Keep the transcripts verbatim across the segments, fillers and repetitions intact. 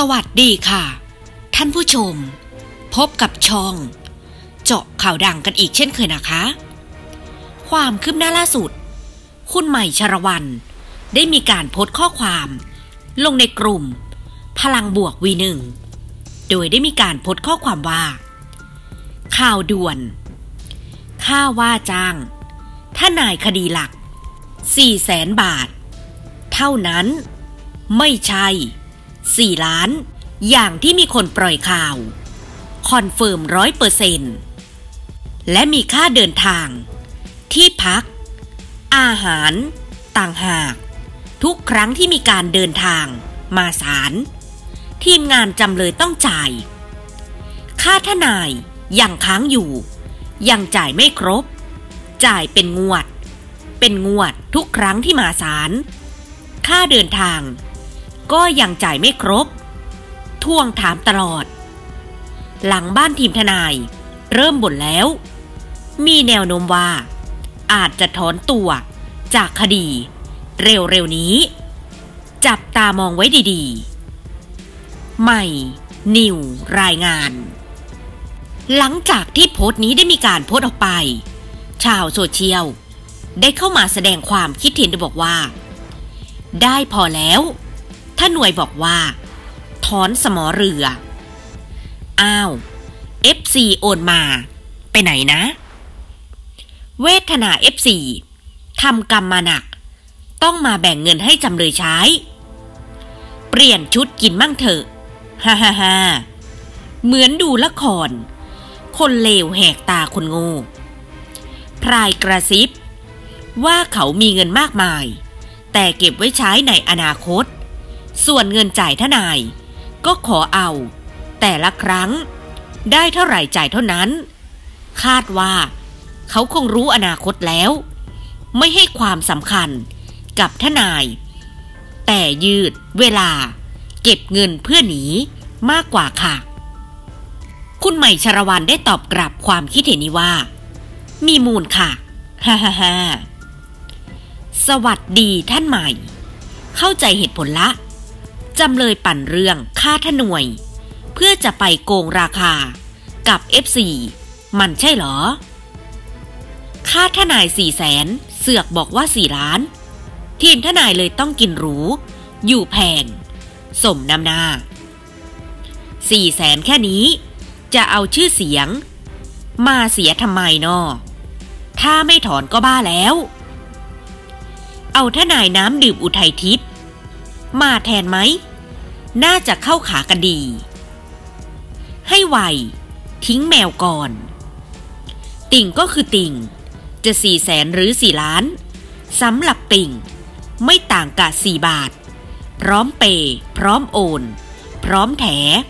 วัสดีค่ะท่านผู้ชมพบกับช่องเจาะข่าวดังกันอีกเช่นเคยนะคะความคืบหน้าล่าสุดคุณใหม่ชรวรรณได้มีการโพสต์ข้อความลงในกลุ่มพลังบวก วี หนึ่ง โดยได้มีการโพสต์ข้อความว่าข่าวด่วนค่าว่าจ้างทนายคดีหลัก สี่แสน บาทเท่านั้นไม่ใช่สี่ล้านอย่างที่มีคนปล่อยข่าวคอนเฟิร์ม ร้อยเปอร์เซ็นต์ และมีค่าเดินทางที่พักอาหารต่างหากทุกครั้งที่มีการเดินทางมาศาลทีมงานจำเลยต้องจ่ายค่าทนายยังค้างอยู่ยังจ่ายไม่ครบจ่ายเป็นงวดเป็นงวดทุกครั้งที่มาศาลค่าเดินทางก็ยังจ่ายไม่ครบทวงถามตลอดหลังบ้านทีมทนายเริ่มบ่นแล้วมีแนวโน้มว่าอาจจะถอนตัวจากคดีเร็วๆนี้จับตามองไว้ดีๆใหม่นิวรายงานหลังจากที่โพสต์นี้ได้มีการโพสต์ออกไปชาวโซเชียลได้เข้ามาแสดงความคิดเห็นโดยบอกว่าได้พอแล้วถ้าหน่วยบอกว่าถอนสมอเรืออ้าว เอฟ ซี โอนมาไปไหนนะเวทนา เอฟ ซี ทำกรรมมาหนักต้องมาแบ่งเงินให้จำเลยใช้เปลี่ยนชุดกินมั่งเถอะฮ่าฮ่าฮ่าเหมือนดูละครคนเลวแหกตาคนโง่พรายกระซิบว่าเขามีเงินมากมายแต่เก็บไว้ใช้ในอนาคตส่วนเงินจ่ายทนายก็ขอเอาแต่ละครั้งได้เท่าไหร่จ่ายเท่านั้นคาดว่าเขาคงรู้อนาคตแล้วไม่ให้ความสำคัญกับทนายแต่ยืดเวลาเก็บเงินเพื่อหนีมากกว่าค่ะคุณใหม่ชรวรรณได้ตอบกลับความคิดเห็นนี้ว่ามีมูลค่ะฮ่าฮ่าฮ่าสวัสดีท่านใหม่เข้าใจเหตุผลละจำเลยปั่นเรื่องค่าทนายเพื่อจะไปโกงราคากับ เอฟ ซี มันใช่เหรอค่าทนายสี่แสนเสือกบอกว่าสี่ล้านทีมทนายเลยต้องกินหรูอยู่แพงสมน้ำหน้าสี่แสนแค่นี้จะเอาชื่อเสียงมาเสียทำไมนอถ้าไม่ถอนก็บ้าแล้วเอาทนายน้ำดื่มอุทัยทิพย์มาแทนไหมน่าจะเข้าขากันดีให้ไวทิ้งแมวก่อนติ่งก็คือติ่งจะสี่แสนหรือสี่ล้านสำหรับติ่งไม่ต่างกับสี่บาทพร้อมเปย์พร้อมโอนพร้อมแถ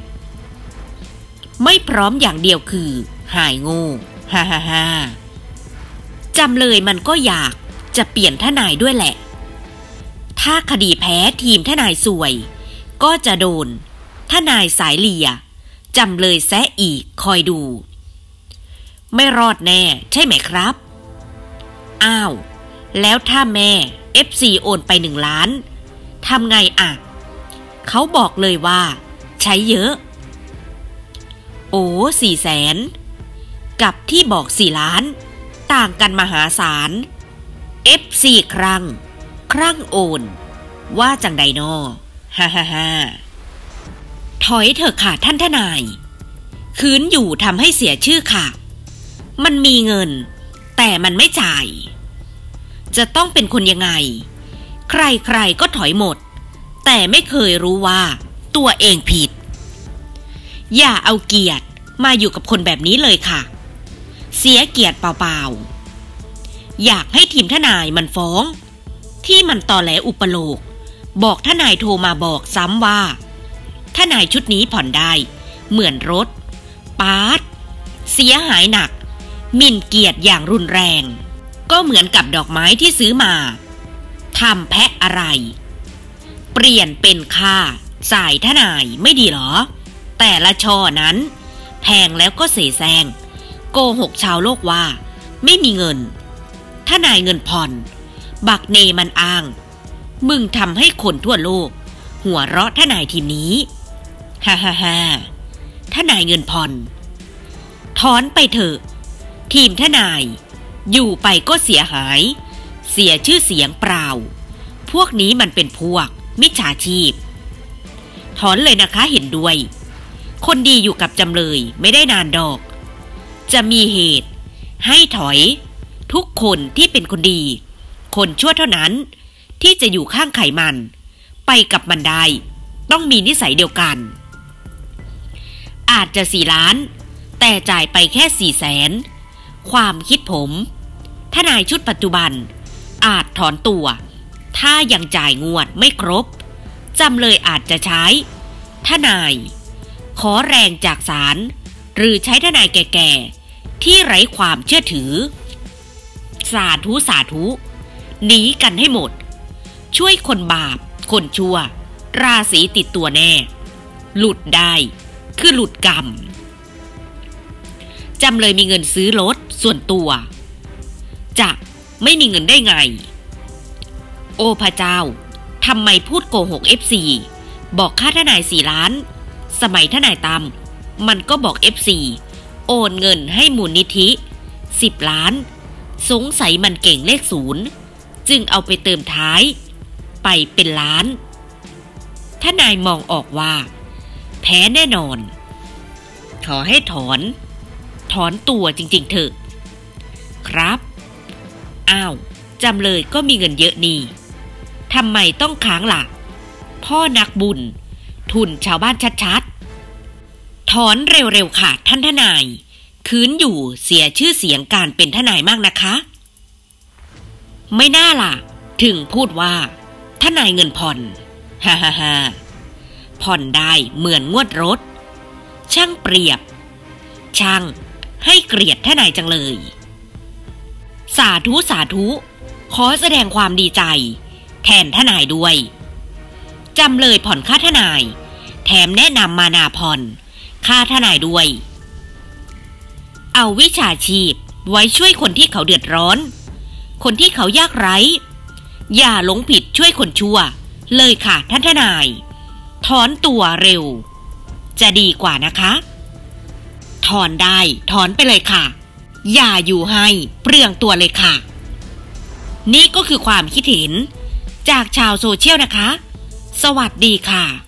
ไม่พร้อมอย่างเดียวคือหายโง่ฮ่าฮ่าฮ่าจำเลยมันก็อยากจะเปลี่ยนทนายด้วยแหละถ้าคดีแพ้ทีมทนายสวยก็จะโดนทนายสายเลียจำเลยแซะอีกคอยดูไม่รอดแน่ใช่ไหมครับอ้าวแล้วถ้าแม่ เอฟ ซี โอนไปหนึ่งล้านทำไงอ่ะเขาบอกเลยว่าใช้เยอะโอ้สี่แสนกับที่บอกสี่ล้านต่างกันมหาศาล เอฟ ซี ครั้งครั้งโอนว่าจังใดนอฮ่าฮ่าฮ่าถอยเถอะค่ะท่านทนายคืนอยู่ทำให้เสียชื่อค่ะมันมีเงินแต่มันไม่จ่ายจะต้องเป็นคนยังไงใครๆก็ถอยหมดแต่ไม่เคยรู้ว่าตัวเองผิดอย่าเอาเกียรติมาอยู่กับคนแบบนี้เลยค่ะเสียเกียรติเปล่าๆอยากให้ทีมทนายมันฟ้องที่มันตอแหลอุปโลกบอกทนายโทรมาบอกซ้ำว่าทนายชุดนี้ผ่อนได้เหมือนรถป๊าดเสียหายหนักหมิ่นเกียรติอย่างรุนแรงก็เหมือนกับดอกไม้ที่ซื้อมาทำแพะอะไรเปลี่ยนเป็นค่าสายทนายไม่ดีหรอแต่ละช่อนั้นแพงแล้วก็เสแสร้งโกหกชาวโลกว่าไม่มีเงินทนายเงินผ่อนบักเนมันอ้างมึงทำให้คนทั่วโลกหัวเราะทนายทีมนี้ฮ่าฮ่าฮ่าทนายเงินผ่อนถอนไปเถอะทีมทนายอยู่ไปก็เสียหายเสียชื่อเสียงเปล่าพวกนี้มันเป็นพวกมิจฉาชีพถอนเลยนะคะเห็นด้วยคนดีอยู่กับจำเลยไม่ได้นานดอกจะมีเหตุให้ถอยทุกคนที่เป็นคนดีคนชั่วเท่านั้นที่จะอยู่ข้างไขมันไปกับมันได้ต้องมีนิสัยเดียวกันอาจจะสี่ล้านแต่จ่ายไปแค่สี่แสนความคิดผมทนายชุดปัจจุบันอาจถอนตัวถ้ายังจ่ายงวดไม่ครบจำเลยอาจจะใช้ทนายขอแรงจากศาลหรือใช้ทนายแก่ๆที่ไร้ความเชื่อถือสาธุสาธุหนีกันให้หมดช่วยคนบาปคนชั่วราศีติดตัวแน่หลุดได้คือหลุดกรรมจำเลยมีเงินซื้อรถส่วนตัวจะไม่มีเงินได้ไงโอ้พระเจ้าทำไมพูดโกหก เอฟ ซี บอกค่าทนายสี่ล้านสมัยทนายตามมันก็บอก เอฟ ซี โอนเงินให้มูลนิธิสิบล้านสงสัยมันเก่งเลขศูนย์จึงเอาไปเติมท้ายไปเป็นล้านทนายมองออกว่าแพ้แน่นอนขอให้ถอนถอนตัวจริงๆเถอะครับอ้าวจำเลยก็มีเงินเยอะนี่ทำไมต้องค้างล่ะพ่อนักบุญทุนชาวบ้านชัดๆถอนเร็วๆค่ะท่านทนายคืนอยู่เสียชื่อเสียงการเป็นทนายมากนะคะไม่น่าล่ะถึงพูดว่าทนายเงินผ่อนฮ่าฮ่าฮ่าผ่อนได้เหมือนงวดรถช่างเปรียบช่างให้เกลียดทนายจังเลยสาธุสาธุขอแสดงความดีใจแทนทนายด้วยจำเลยผ่อนค่าทนายแถมแนะนำมานาผ่อนค่าทนายด้วยเอาวิชาชีพไว้ช่วยคนที่เขาเดือดร้อนคนที่เขายากไร้อย่าหลงผิดช่วยคนชั่วเลยค่ะท่านทนายถอนตัวเร็วจะดีกว่านะคะถอนได้ถอนไปเลยค่ะอย่าอยู่ให้เปลืองตัวเลยค่ะนี่ก็คือความคิดเห็นจากชาวโซเชียลนะคะสวัสดีค่ะ